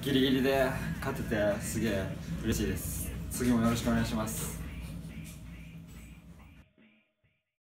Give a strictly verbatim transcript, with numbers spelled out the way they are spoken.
ギリギリで勝ててすげえ嬉しいです。次もよろしくお願いします。